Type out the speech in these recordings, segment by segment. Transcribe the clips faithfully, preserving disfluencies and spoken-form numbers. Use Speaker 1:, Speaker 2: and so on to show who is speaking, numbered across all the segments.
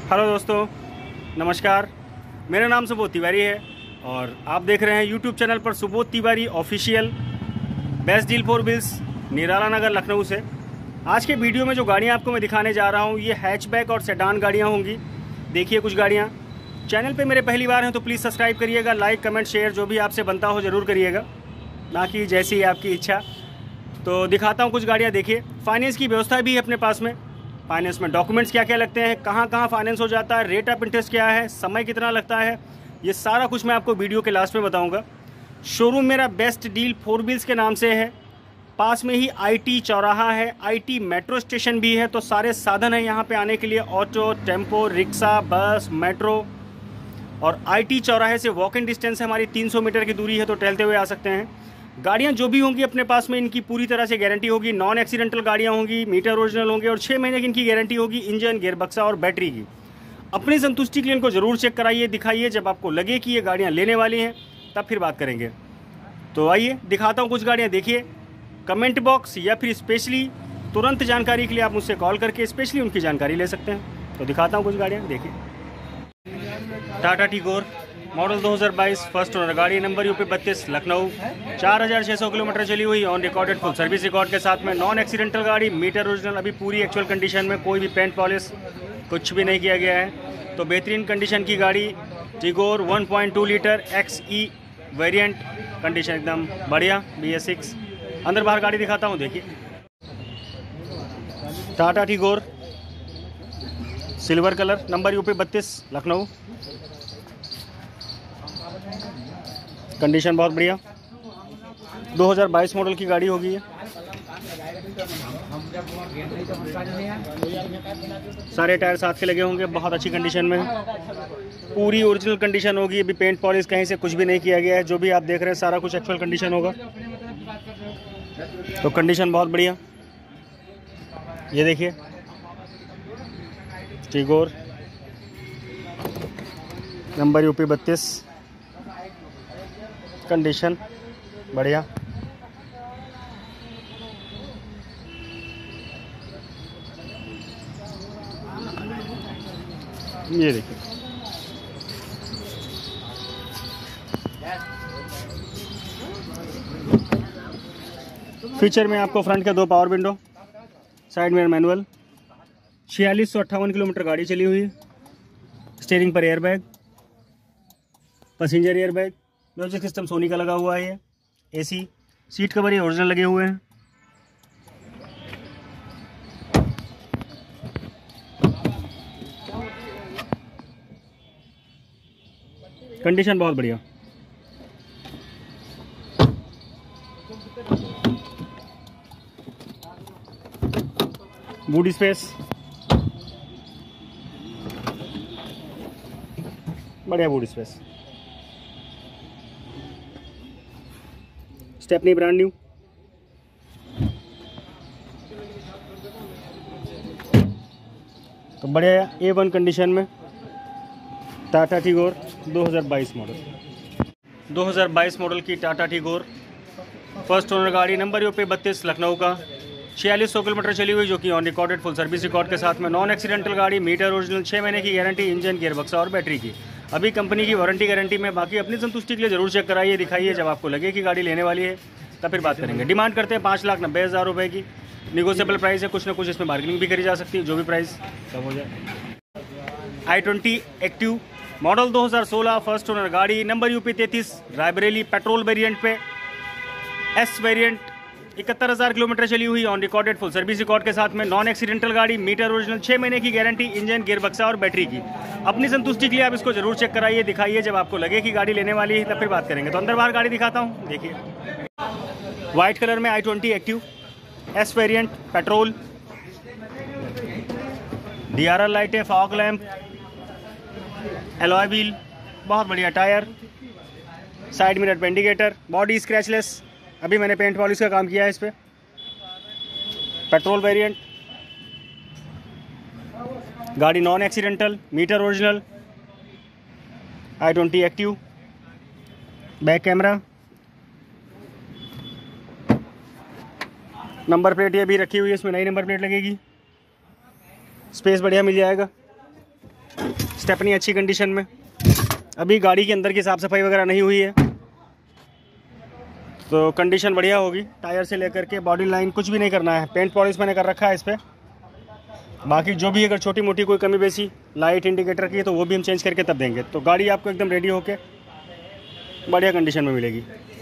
Speaker 1: Hello दोस्तों, नमस्कार। मेरा नाम सुबोध तिवारी है और आप देख रहे हैं यूट्यूब चैनल पर Subodh Tiwari official, best deal for wheels, Nirala Nagar, Lucknow से। आज के वीडियो में जो गाड़ियां आपको मैं दिखाने जा रहा हूं, ये हैचबैक और सेडान गाड़ियां होंगी। देखिए कुछ गाड़ियां। चैनल पे मेरे पहली बार हैं तो प्लीज़ सब्सक्राइब करिएगा, लाइक कमेंट शेयर जो भी आपसे बनता हो ज़रूर करिएगा, बाकी जैसी आपकी इच्छा। तो दिखाता हूँ कुछ गाड़ियाँ। देखिए, फाइनेंस की व्यवस्था भी है अपने पास में। फाइनेंस में डॉक्यूमेंट्स क्या क्या लगते हैं, कहाँ कहाँ फाइनेंस हो जाता है, रेट ऑफ इंटरेस्ट क्या है, समय कितना लगता है, ये सारा कुछ मैं आपको वीडियो के लास्ट में बताऊंगा। शोरूम मेरा बेस्ट डील फोर व्हील्स के नाम से है। पास में ही आईटी चौराहा है, आईटी मेट्रो स्टेशन भी है, तो सारे साधन हैं यहाँ पे आने के लिए, auto, tempo, rickshaw, bus, metro. और आईटी चौराहे से वॉक इन डिस्टेंस है हमारी, तीन सौ मीटर की दूरी है, तो टहलते हुए आ सकते हैं। गाड़ियाँ जो भी होंगी अपने पास में, इनकी पूरी तरह से गारंटी होगी। नॉन एक्सीडेंटल गाड़ियाँ होंगी, मीटर ओरिजिनल होंगे और छः महीने की इनकी गारंटी होगी, इंजन, गियरबक्सा और बैटरी की। अपनी संतुष्टि के लिए इनको ज़रूर चेक कराइए, दिखाइए। जब आपको लगे कि ये गाड़ियाँ लेने वाली हैं तब फिर बात करेंगे। तो आइए दिखाता हूँ कुछ गाड़ियाँ। देखिए, कमेंट बॉक्स या फिर स्पेशली तुरंत जानकारी के लिए आप मुझसे कॉल करके स्पेशली उनकी जानकारी ले सकते हैं। तो दिखाता हूँ कुछ गाड़ियाँ। देखिए, टाटा टिगोर मॉडल दो हज़ार बाईस, फर्स्ट ओनर गाड़ी, नंबर यूपी बत्तीस, लखनऊ। चार हज़ार छः सौ किलोमीटर चली हुई, on recorded full service record के साथ में, नॉन एक्सीडेंटल गाड़ी, मीटर ओरिजिनल, अभी पूरी एक्चुअल कंडीशन में, कोई भी पेंट पॉलिश कुछ भी नहीं किया गया है। तो बेहतरीन कंडीशन की गाड़ी Tigor one point two litre X E variant, condition एकदम बढ़िया, बी एस सिक्स। अंदर बाहर गाड़ी दिखाता हूँ। देखिए, Tata Tigor silver colour, number UP बत्तीस, लखनऊ। कंडीशन बहुत बढ़िया, दो हज़ार बाईस मॉडल की गाड़ी होगी ये। सारे टायर साथ के लगे होंगे, बहुत अच्छी कंडीशन में, पूरी ओरिजिनल कंडीशन होगी। अभी पेंट पॉलिश कहीं से कुछ भी नहीं किया गया है। जो भी आप देख रहे हैं सारा कुछ एक्चुअल कंडीशन होगा, तो कंडीशन बहुत बढ़िया। ये देखिए, टिगोर नंबर यूपी बत्तीस, कंडीशन बढ़िया। ये देखिए, फीचर में आपको फ्रंट के दो पावर विंडो, साइड में मैनुअल। छियालीस सौ अट्ठावन किलोमीटर गाड़ी चली हुई। स्टीयरिंग पर airbag, passenger airbag, music system Sony का लगा हुआ है। ये एसी, सीट कवर ये ओरिजिनल लगे हुए हैं। कंडीशन बहुत बढ़िया। बूट स्पेस बढ़िया, boot space. Stepney brand new. तो बढ़िया ए वन कंडीशन में टाटा टिगोर दो हज़ार बाईस मॉडल। दो हज़ार बाईस मॉडल की टाटा टिगोर, फर्स्ट ओनर गाड़ी, नंबर यूपी बत्तीस, लखनऊ का। छियालीस सौ किलोमीटर चली हुई, जो कि on recorded full service record के साथ में, नॉन एक्सीडेंटल गाड़ी, मीटर ओरिजिनल, छः महीने की गारंटी, इंजन, गियरबक्सा और बैटरी की। अभी कंपनी की वारंटी गारंटी में। बाकी अपनी संतुष्टि के लिए ज़रूर चेक कराइए, दिखाइए। जब आपको लगे कि गाड़ी लेने वाली है तब फिर बात करेंगे। डिमांड करते हैं पाँच लाख नब्बे हज़ार रुपये की, निगोशिएबल प्राइस है, कुछ ना कुछ इसमें बार्गेनिंग भी करी जा सकती है, जो भी प्राइस कम हो जाए। आई ट्वेंटी एक्टिव मॉडल दो हज़ार सोलह, फर्स्ट ओनर गाड़ी, नंबर यूपी तैंतीस, रायबरेली, पेट्रोल वेरिएंट पे, एस वेरिएंट, इकहत्तर हज़ार किलोमीटर चली हुई, on recorded full service record के साथ में, नॉन एक्सीडेंटल गाड़ी, मीटर ओरिजिनल, छः महीने की गारंटी, इंजन, गियरबक्सा और बैटरी की। अपनी संतुष्टि के लिए आप इसको जरूर चेक कराइए, दिखाइए। जब आपको लगे कि गाड़ी लेने वाली है तब फिर बात करेंगे। तो अंदर बाहर गाड़ी दिखाता हूँ। देखिए, वाइट कलर में I twenty Active, S variant, petrol, D R L लाइटें, फॉग लैंप, एलॉय व्हील, बहुत बढ़िया tyre, side mirror indicator, body scratchless, अभी मैंने पेंट पॉलिश का काम किया है इस पर। पेट्रोल वेरिएंट, गाड़ी non accidental, meter original, I twenty Active, back camera, number plate ये भी रखी हुई है, इसमें नई नंबर प्लेट लगेगी। स्पेस बढ़िया मिल जाएगा। स्टेपनी अच्छी कंडीशन में। अभी गाड़ी के अंदर की साफ़ सफाई वगैरह नहीं हुई है, तो कंडीशन बढ़िया होगी। टायर से लेकर के बॉडी लाइन कुछ भी नहीं करना है, पेंट पॉलिश मैंने कर रखा है इस पर। बाकी जो भी अगर छोटी मोटी कोई कमी बेसी लाइट इंडिकेटर की है तो वो भी हम चेंज करके तब देंगे। तो गाड़ी आपको एकदम रेडी होके बढ़िया कंडीशन में मिलेगी।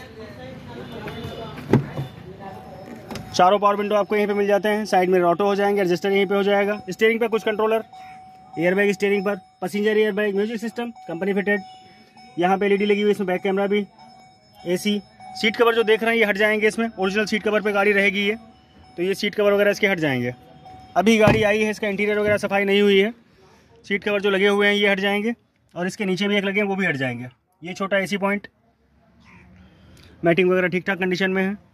Speaker 1: चारों पावर विंडो आपको यहीं पे मिल जाते हैं। साइड में ऑटो हो जाएंगे, रजिस्टर यहीं पे हो जाएगा। स्टीयरिंग पे कुछ कंट्रोलर, एयरबैग स्टीयरिंग पर, passenger airbag, music system company fitted. यहाँ पे एलईडी लगी हुई, इसमें बैक कैमरा भी, एसी। सीट कवर जो देख रहे हैं ये हट जाएंगे, इसमें ओरिजिनल सीट कवर पे गाड़ी रहेगी ये, तो ये सीट कवर वगैरह इसके हट जाएंगे। अभी गाड़ी आई है, इसका इंटीरियर वगैरह सफाई नहीं हुई है। सीट कवर जो लगे हुए हैं ये हट जाएंगे, और इसके नीचे भी एक लगे हैं वो भी हट जाएंगे। ये छोटा एसी पॉइंट, मैटिंग वगैरह ठीक ठाक कंडीशन में है,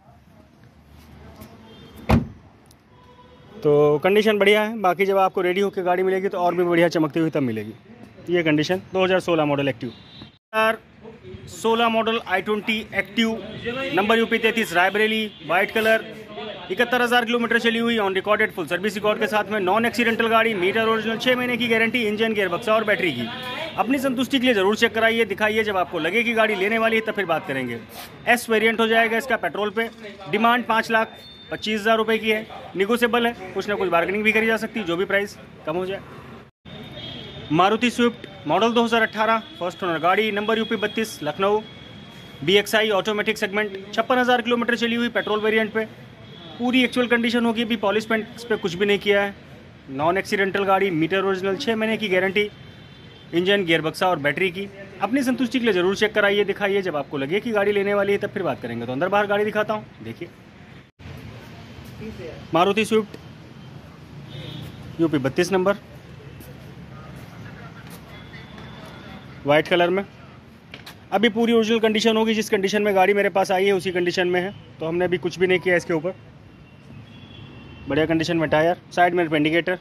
Speaker 1: तो कंडीशन बढ़िया है। बाकी जब आपको रेडी होकर गाड़ी मिलेगी तो और भी बढ़िया चमकती हुई तब मिलेगी। ये कंडीशन दो हज़ार सोलह मॉडल एक्टिव, सोलह model I twenty Active, number UP तैंतीस, रायबरेली, वाइट कलर, इकहत्तर हज़ार किलोमीटर चली हुई, on recorded, full service record के साथ में, नॉन एक्सीडेंटल गाड़ी, मीटर ओरिजिनल, छः महीने की गारंटी, इंजन, गियर बक्सा और बैटरी की। अपनी संतुष्टि के लिए जरूर चेक कराइए, दिखाइए। जब आपको लगे कि गाड़ी लेने वाली है तब फिर बात करेंगे। एस वेरिएंट हो जाएगा इसका, पेट्रोल पे। डिमांड पाँच लाख पच्चीस हज़ार रुपये की है, निगोशिएबल है, कुछ ना कुछ बार्गेनिंग भी करी जा सकती है, जो भी प्राइस कम हो जाए। मारुति स्विफ्ट मॉडल दो हज़ार अठारह, फर्स्ट ओनर गाड़ी, नंबर यूपी बत्तीस, Lucknow, B X I automatic segment, छप्पन हज़ार किलोमीटर चली हुई, पेट्रोल वेरिएंट पे। पूरी एक्चुअल कंडीशन होगी, अभी पॉलिश पेंट इस पर कुछ भी नहीं किया है। नॉन एक्सीडेंटल गाड़ी, मीटर ओरिजिनल, छः महीने की गारंटी, इंजन, गियर बक्सा और बैटरी की। अपनी संतुष्टि के लिए ज़रूर चेक कराइए, दिखाइए। जब आपको लगे कि गाड़ी लेने वाली है तब फिर बात करेंगे। तो अंदर बाहर गाड़ी दिखाता हूँ, देखिए। मारुति स्विफ्ट यूपी बत्तीस नंबर, वाइट कलर में। अभी पूरी ओरिजिनल कंडीशन होगी, जिस कंडीशन में गाड़ी मेरे पास आई है उसी कंडीशन में है, तो हमने अभी कुछ भी नहीं किया इसके ऊपर। बढ़िया कंडीशन में टायर, साइड में इंडिकेटर,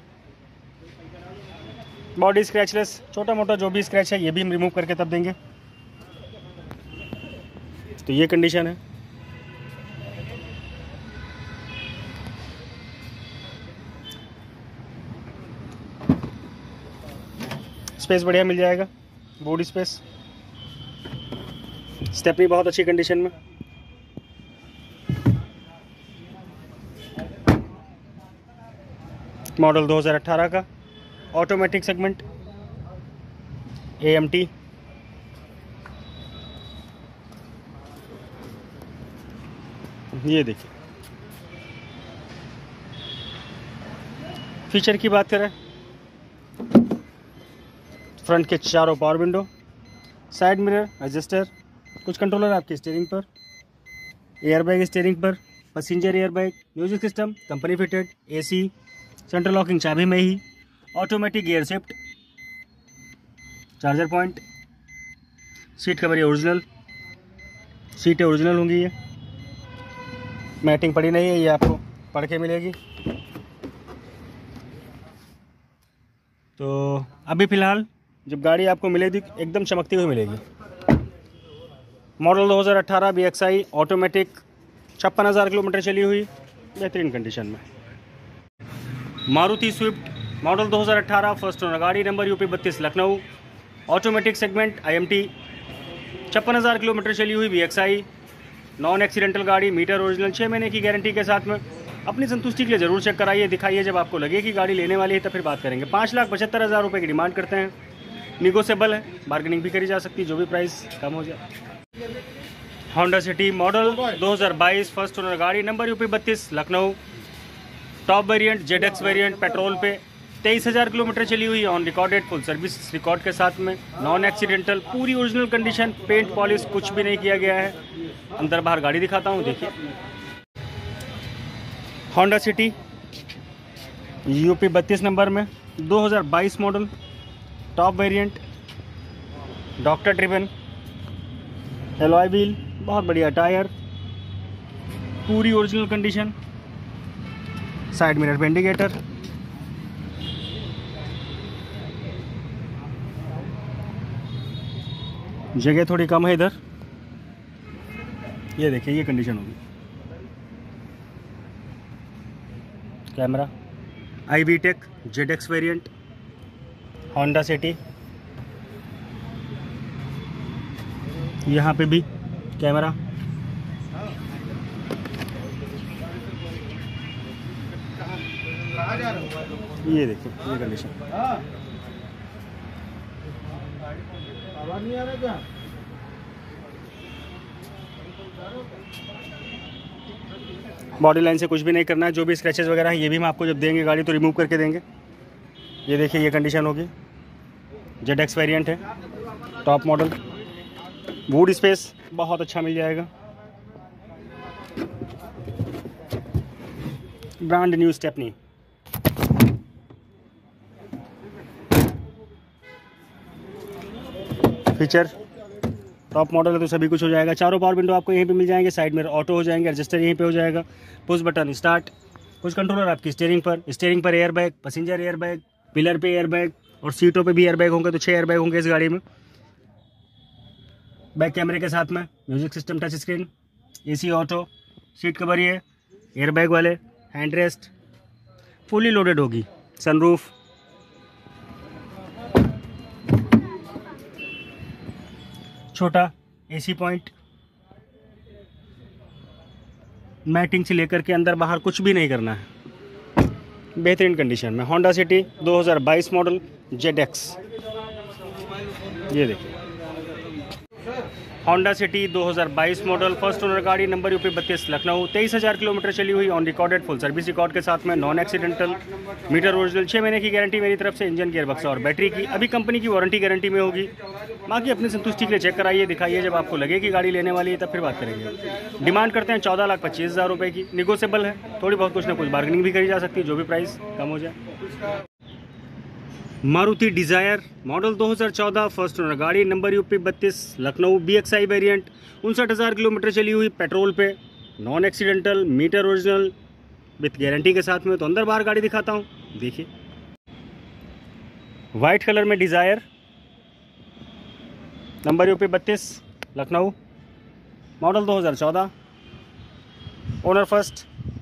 Speaker 1: बॉडी स्क्रैचलेस, छोटा मोटा जो भी स्क्रैच है ये भी हम रिमूव करके तब देंगे। तो ये कंडीशन है। स्पेस बढ़िया मिल जाएगा, बूट स्पेस। स्टेपनी बहुत अच्छी कंडीशन में। मॉडल दो हज़ार अठारह का, automatic segment, A M T. ये देखिए, फीचर की बात करें, फ्रंट के चारों power window, side mirror, adjuster, कुछ कंट्रोलर आपके स्टीयरिंग पर, एयरबैग स्टीयरिंग पर, passenger airbag, music system company fitted, AC, central locking चाबी में ही, automatic gear shift, charger point, seat cover original, सीटें ओरिजिनल होंगी। ये मैटिंग पड़ी नहीं है, ये आपको पढ़ के मिलेगी। तो अभी फ़िलहाल जब गाड़ी आपको मिलेगी एकदम चमकती हुई मिलेगी। मॉडल दो हज़ार अठारह, बी एक्स आई ऑटोमेटिक, छप्पन हज़ार किलोमीटर चली हुई, बेहतरीन कंडीशन में। मारुति स्विफ्ट मॉडल दो हज़ार अठारह, फर्स्ट ओनर गाड़ी, नंबर यूपी बत्तीस, Lucknow, automatic segment, I M T, छप्पन हज़ार किलोमीटर चली हुई, B X I, non accidental गाड़ी, मीटर ओरिजिनल, छः महीने की गारंटी के साथ में। अपनी संतुष्टि के लिए ज़रूर चेक कराइए, दिखाइए। जब आपको लगे कि गाड़ी लेने वाली है तो फिर बात करेंगे। पाँच लाख पचहत्तर हज़ार रुपये की डिमांड करते हैं, निगोशिएबल है, बार्गेनिंग भी करी जा सकती है, जो भी प्राइस कम हो जाए। होंडा सिटी मॉडल दो हज़ार बाईस, फर्स्ट ओनर गाड़ी, नंबर यूपी बत्तीस, Lucknow, top variant, Z X variant, petrol पे, तेईस हज़ार किलोमीटर चली हुई, on recorded, full service record के साथ में, नॉन एक्सीडेंटल, पूरी ओरिजिनल कंडीशन, पेंट पॉलिश कुछ भी नहीं किया गया है। अंदर बाहर गाड़ी दिखाता हूँ, देखिए। होंडा सिटी यूपी बत्तीस नंबर में, दो हज़ार बाईस model, top variant, doctor driven, alloy wheel, बहुत बढ़िया टायर, पूरी ओरिजिनल कंडीशन, साइड मिरर पे इंडिकेटर, जगह थोड़ी कम है इधर। ये देखिए, ये कंडीशन होगी। Camera, I V tech, Z X variant, Honda City, यहाँ पे भी कैमरा, ये देखिए ये कंडीशन। बॉडी लाइन से कुछ भी नहीं करना है, जो भी स्क्रैचेस वगैरह है ये भी हम आपको जब देंगे गाड़ी तो रिमूव करके देंगे। ये देखिए ये कंडीशन होगी, जेड एक्स वेरिएंट है, टॉप मॉडल, बूट स्पेस बहुत अच्छा मिल जाएगा, brand new stepney. Feature top model है तो सभी कुछ हो जाएगा। चारों पावर विंडो आपको यहीं पे मिल जाएंगे, साइड में ऑटो हो जाएंगे, एडजस्टर यहीं पे हो जाएगा, पुश बटन स्टार्ट, कुछ कंट्रोलर आपकी स्टीयरिंग पर, स्टीयरिंग पर air bag, passenger air bag, pillar पे एयर बैग और सीटों पे भी एयर बैग होंगे, तो छह एयर बैग होंगे इस गाड़ी में। बैक कैमरे के साथ में music system, touch screen, AC auto, seat cover ये एयर बैग वाले, हैंड रेस्ट, फुली लोडेड होगी, सनरूफ, छोटा एसी पॉइंट, मैटिंग से लेकर के अंदर बाहर कुछ भी नहीं करना है, बेहतरीन कंडीशन में। होंडा सिटी दो हज़ार बाईस मॉडल जेड एक्स, ये देखिए होंडा सिटी दो हज़ार बाईस मॉडल, फर्स्ट ओनर गाड़ी, नंबर यूपी बत्तीस लखनऊ, तेईस हज़ार किलोमीटर चली हुई, on recorded, full service record के साथ में, नॉन एक्सीडेंटल, मीटर ओरिजिनल, छः महीने की गारंटी मेरी तरफ से, इंजन गियर बक्सा और बैटरी की अभी कंपनी की वारंटी गारंटी में होगी। बाकी अपनी संतुष्टि के लिए चेक कराइए, दिखाइए, जब आपको लगे कि गाड़ी लेने वाली है तब फिर बात करेंगे। डिमांड करते हैं चौदह लाख पच्चीस हज़ार रुपये की, निगोशिएबल है, थोड़ी बहुत कुछ ना कुछ बार्गेनिंग भी करी जा सकती है, जो भी प्राइस कम हो जाए। मारुति डिजायर मॉडल दो हज़ार चौदह, फर्स्ट ओनर गाड़ी, नंबर यूपी बत्तीस Lucknow, B X I variant, उनसठ हज़ार किलोमीटर चली हुई, पेट्रोल पे, non accidental, meter original with guarantee के साथ में। तो अंदर बाहर गाड़ी दिखाता हूँ, देखिए वाइट कलर में डिजायर, नंबर यूपी बत्तीस लखनऊ, मॉडल दो हज़ार चौदह, owner first,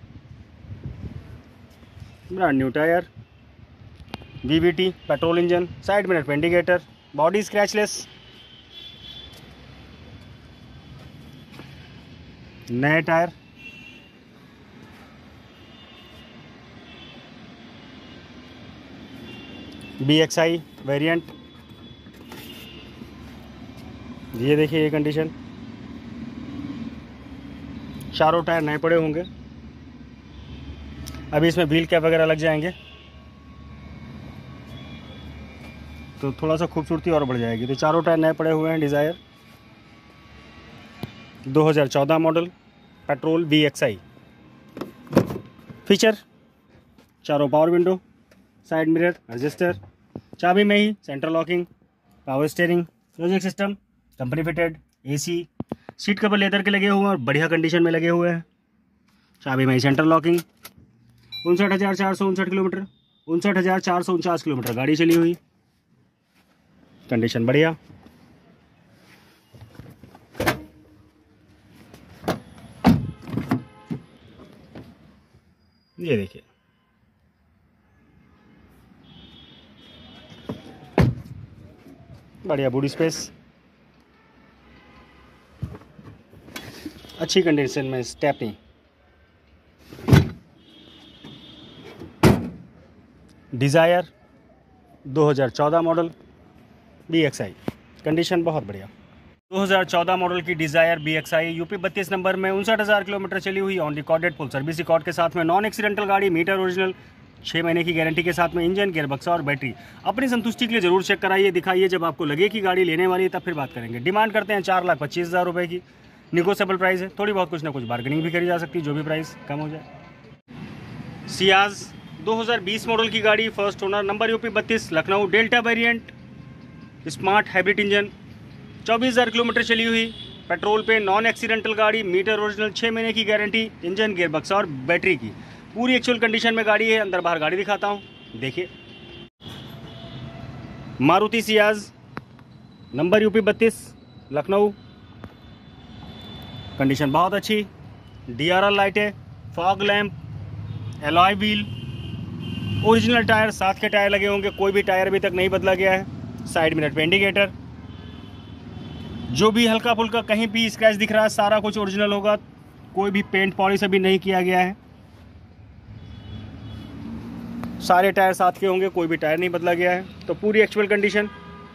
Speaker 1: brand new tyre, VVT, petrol engine, side mirror indicator, body scratchless, नए tyre, B X I variant, ये देखिए ये कंडीशन, चारों टायर नए पड़े होंगे, अभी इसमें व्हील कैप वगैरह लग जाएंगे तो थोड़ा सा खूबसूरती और बढ़ जाएगी। तो चारों टायर नए पड़े हुए हैं, डिज़ायर दो हज़ार चौदह model, petrol, V X I. Feature चारों power window, side mirror, adjuster, चाबी में ही, central locking, power steering, music system, company fitted, AC, seat cover leather के लगे हुए हैं और बढ़िया कंडीशन में लगे हुए हैं, चाबी में ही, सेंट्रल लॉकिंग, उनसठ हज़ार चार सौ उनसठ किलोमीटर उनसठ हज़ार चार सौ उनचास किलोमीटर गाड़ी चली हुई, कंडीशन बढ़िया। ये देखिए बढ़िया बूट स्पेस, अच्छी कंडीशन में स्टेपनी, डिजायर दो हज़ार चौदह model, B X I, condition बहुत बढ़िया। दो हज़ार चौदह मॉडल की Dzire B X I, UP बत्तीस नंबर में, उनसठ हज़ार किलोमीटर चली हुई, on recorded, full service record के साथ में, नॉन एक्सीडेंटल गाड़ी, मीटर ओरिजिनल, छः महीने की गारंटी के साथ में, इंजन, गियर बक्सा और बैटरी अपनी संतुष्टि के लिए जरूर चेक कराइए, दिखाइए, जब आपको लगे कि गाड़ी लेने वाली है तब फिर बात करेंगे। डिमांड करते हैं चार लाख पच्चीस हज़ार रुपये की, निगोशिएबल प्राइस है, थोड़ी बहुत कुछ ना कुछ बार्गेनिंग भी करी जा सकती है, जो भी प्राइस कम हो जाए। सियाज दो हज़ार बीस मॉडल की गाड़ी, फर्स्ट ओनर, नंबर यूपी बत्तीस Lucknow, Delta variant, smart hybrid engine, चौबीस हज़ार किलोमीटर चली हुई, पेट्रोल पे, नॉन एक्सीडेंटल गाड़ी, मीटर ओरिजिनल, छः महीने की गारंटी, इंजन, गियर बक्सा और बैटरी की पूरी एक्चुअल कंडीशन में गाड़ी है। अंदर बाहर गाड़ी दिखाता हूँ, देखिए मारुति सियाज, नंबर यूपी बत्तीस लखनऊ, कंडीशन बहुत अच्छी, डी आर एल लाइटें, fog lamp, alloy wheel, original tyre, साथ के टायर लगे होंगे, कोई भी टायर अभी तक नहीं बदला गया है, साइड मिरर पे इंडिकेटर, जो भी हल्का फुल्का कहीं भी स्क्रैच दिख रहा है सारा कुछ ओरिजिनल होगा, कोई भी पेंट पॉलिश अभी नहीं किया गया है। सारे टायर साथ के होंगे, कोई भी टायर नहीं बदला गया है। तो पूरी actual condition,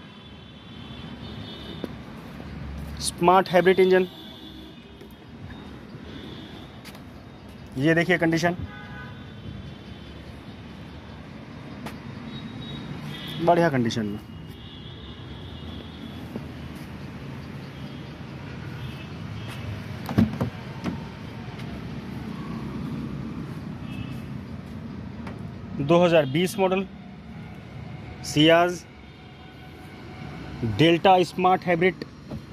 Speaker 1: smart hybrid engine, ये देखिए कंडीशन, बढ़िया कंडीशन में। दो हज़ार बीस model Ciaz Delta smart hybrid.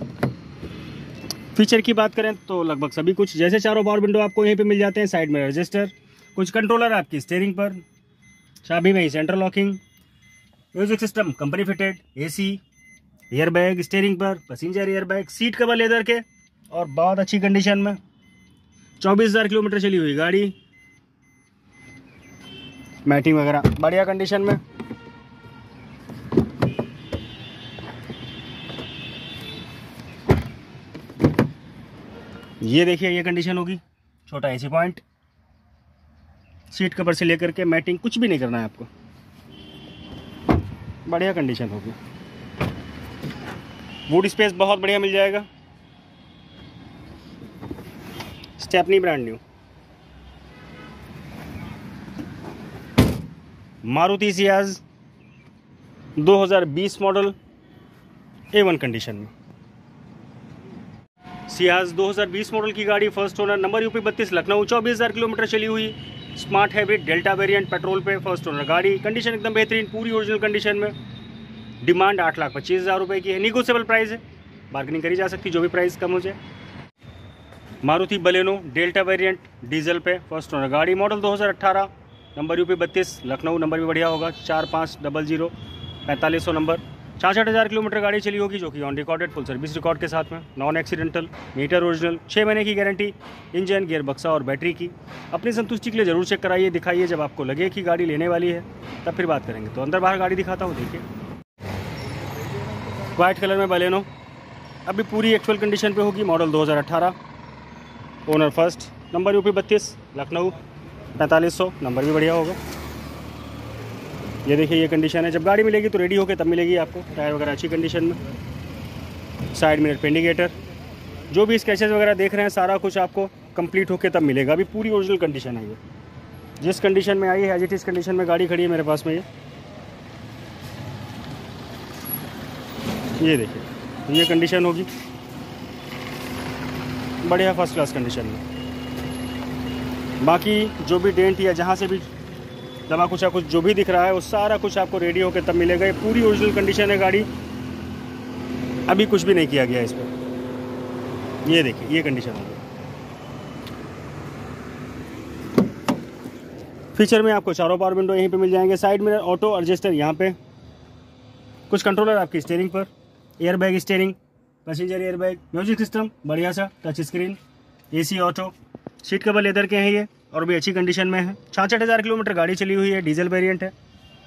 Speaker 1: Feature की बात करें तो लगभग सभी कुछ, जैसे चारों पावर विंडो आपको यहीं पे मिल जाते हैं, साइड में रजिस्टर, कुछ कंट्रोलर आपकी स्टीयरिंग पर, चाबी में ही central locking, music system company fitted, AC, airbag steering पर, passenger airbag, seat cover leather के और बहुत अच्छी कंडीशन में। चौबीस हज़ार किलोमीटर चली हुई गाड़ी, मैटिंग वगैरह बढ़िया कंडीशन में। ये देखिए ये कंडीशन होगी, छोटा एसी पॉइंट, सीट कवर से लेकर के मैटिंग कुछ भी नहीं करना है आपको, बढ़िया कंडीशन होगी। बूट स्पेस बहुत बढ़िया मिल जाएगा, stepney brand new. Maruti Ciaz दो हज़ार बीस मॉडल ए वन कंडीशन में। सियाज दो हज़ार बीस मॉडल की गाड़ी, फर्स्ट ओनर, नंबर यूपी बत्तीस, लखनऊ, चौबीस हज़ार किलोमीटर चली हुई, smart hybrid Delta variant, petrol पे, फर्स्ट ओनर गाड़ी, कंडीशन एकदम बेहतरीन, पूरी ओरिजिनल कंडीशन में। डिमांड आठ लाख पच्चीस हज़ार रुपये की है, निगोशिएबल प्राइस है, बार्गेनिंग करी जा सकती, जो भी प्राइस कम हो जाए। Maruti Baleno Delta variant diesel पे, फर्स्ट ओनर गाड़ी, मॉडल दो हज़ार अट्ठारह, नंबर यूपी बत्तीस, लखनऊ, नंबर भी बढ़िया होगा, चार पाँच डबल जीरो पैंतालीस सौ नंबर। छियासठ हज़ार किलोमीटर गाड़ी चली होगी, जो कि on recorded, full service record के साथ में, नॉन एक्सीडेंटल, मीटर ओरिजिनल, छः महीने की गारंटी, इंजन, गियर बक्सा और बैटरी की। अपनी संतुष्टि के लिए जरूर चेक कराइए, दिखाइए, जब आपको लगे कि गाड़ी लेने वाली है तब फिर बात करेंगे। तो अंदर बाहर गाड़ी दिखाता हूँ, देखिए वाइट कलर में बलेनो, अभी पूरी एक्चुअल कंडीशन पे होगी, मॉडल दो हज़ार अट्ठारह, ओनर फर्स्ट, नंबर यूपी बत्तीस, लखनऊ, पैंतालीस सौ नंबर भी बढ़िया होगा। ये देखिए ये कंडीशन है, जब गाड़ी मिलेगी तो रेडी होके तब मिलेगी आपको, टायर वगैरह अच्छी कंडीशन में, साइड मिरर पे इंडिकेटर, जो भी स्क्रैचेस वगैरह देख रहे हैं सारा कुछ आपको कंप्लीट होके तब मिलेगा। अभी पूरी ओरिजिनल कंडीशन है, ये जिस कंडीशन में आई है एज इट इस कंडीशन में गाड़ी खड़ी है मेरे पास में। ये ये देखिए ये कंडीशन होगी, बढ़िया फर्स्ट क्लास कंडीशन में। बाकी जो भी डेंट या जहाँ से भी दमा कुछ कुछ जो भी दिख रहा है वो सारा कुछ आपको रेडी होकर तब मिलेगा। ये पूरी ओरिजिनल कंडीशन है गाड़ी, अभी कुछ भी नहीं किया गया इस पर। ये देखिए ये कंडीशन होगी। फीचर में आपको चारों पावर विंडो यहीं पे मिल जाएंगे, साइड मिरर, ऑटो एडजस्टर यहाँ पे, कुछ कंट्रोलर आपकी स्टीयरिंग पर, airbag steering, passenger airbag, music system बढ़िया सा, touch screen, AC auto, seat cover leather के हैं ये और भी अच्छी कंडीशन में है। छियासठ हज़ार किलोमीटर गाड़ी चली हुई है, डीजल वेरिएंट है।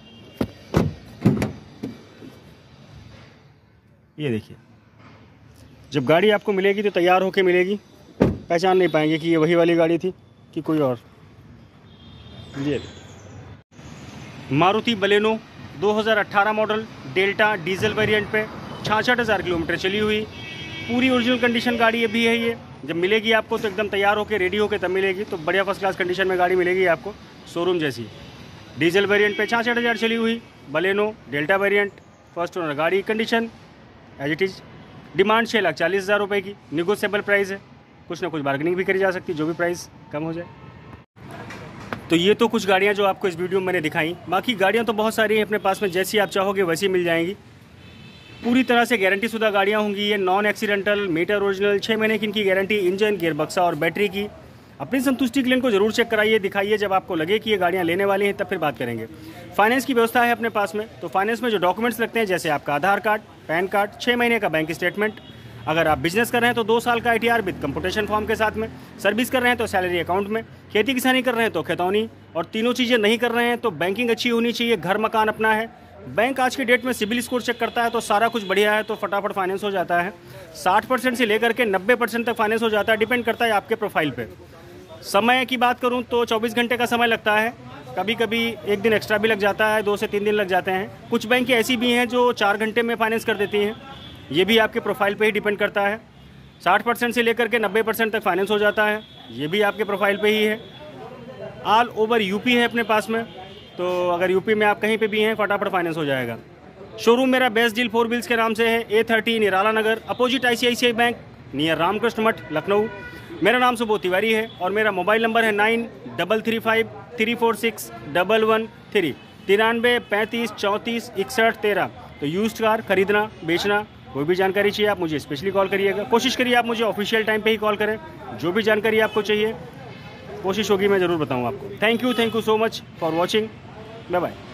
Speaker 1: ये देखिए जब गाड़ी आपको मिलेगी तो तैयार होके मिलेगी, पहचान नहीं पाएंगे कि ये वही वाली गाड़ी थी कि कोई और। ये मारुति बलेनो दो हज़ार अठारह मॉडल डेल्टा डीजल वेरिएंट पे, छियासठ हज़ार किलोमीटर चली हुई, पूरी ओरिजिनल कंडीशन गाड़ी अभी है। ये जब मिलेगी आपको तो एकदम तैयार होकर रेडी होकर तब मिलेगी, तो बढ़िया फर्स्ट क्लास कंडीशन में गाड़ी मिलेगी आपको, शोरूम जैसी। डीजल वेरिएंट पे छियासठ हज़ार चली हुई, Baleno Delta variant, first owner गाड़ी, condition as it is. Demand छः लाख चालीस हज़ार रुपये की, निगोशिएबल प्राइस है, कुछ ना कुछ बार्गेनिंग भी करी जा सकती, जो भी प्राइस कम हो जाए। तो ये तो कुछ गाड़ियाँ जो आपको इस वीडियो में मैंने दिखाई, बाकी गाड़ियाँ तो बहुत सारी हैं अपने पास में, जैसी आप चाहोगे वैसी मिल जाएंगी। पूरी तरह से गारंटी शुदा गाड़ियाँ होंगी ये, नॉन एक्सीडेंटल, मीटर ओरिजिनल, छः महीने की इनकी गारंटी, इंजन, गियर बक्सा और बैटरी की। अपनी संतुष्टि के लिए इनको जरूर चेक कराइए, दिखाइए, जब आपको लगे कि ये गाड़ियाँ लेने वाली हैं तब फिर बात करेंगे। फाइनेंस की व्यवस्था है अपने पास में, तो फाइनेंस में जो डॉक्यूमेंट्स लगते हैं जैसे आपका आधार कार्ड, पैन कार्ड, छः महीने का बैंक स्टेटमेंट, अगर आप बिजनेस कर रहे हैं तो दो साल का I T R with computation form के साथ में, सर्विस कर रहे हैं तो सैलरी अकाउंट में, खेती किसानी कर रहे हैं तो खेतौनी, और तीनों चीज़ें नहीं कर रहे हैं तो बैंकिंग अच्छी होनी चाहिए, घर मकान अपना है, बैंक आज की डेट में सिबिल स्कोर चेक करता है तो सारा कुछ बढ़िया है तो फटाफट फाइनेंस हो जाता है। साठ परसेंट से लेकर के नब्बे परसेंट तक फाइनेंस हो जाता है, डिपेंड करता है आपके प्रोफाइल पे। समय की बात करूं तो चौबीस घंटे का समय लगता है, कभी कभी एक दिन एक्स्ट्रा भी लग जाता है, दो से तीन दिन लग जाते हैं। कुछ बैंक ऐसी भी हैं जो चार घंटे में फाइनेंस कर देती हैं, ये भी आपके प्रोफाइल पे ही डिपेंड करता है। साठ परसेंट से लेकर के नब्बे परसेंट तक फाइनेंस हो जाता है, ये भी आपके प्रोफाइल पे ही है। ऑल ओवर यूपी है अपने पास में, तो अगर यूपी में आप कहीं पे भी हैं फटाफट फाइनेंस हो जाएगा। शोरूम मेरा बेस्ट डील फोर व्हील्स के नाम से है, A thirty Nirala Nagar, opposite ICICI bank, near Ramakrishna Math, Lucknow. मेरा नाम सुबोध तिवारी है और मेरा मोबाइल नंबर है nine double three five three four six double one three तिरानवे पैंतीस चौंतीस इकसठ तेरह। तो यूज्ड कार खरीदना बेचना कोई भी जानकारी चाहिए आप मुझे स्पेशली कॉल करिएगा। कोशिश करिए आप मुझे ऑफिशियल टाइम पे ही कॉल करें, जो भी जानकारी आपको चाहिए कोशिश होगी मैं ज़रूर बताऊँ आपको। Thank you thank you so much for watching, bye bye.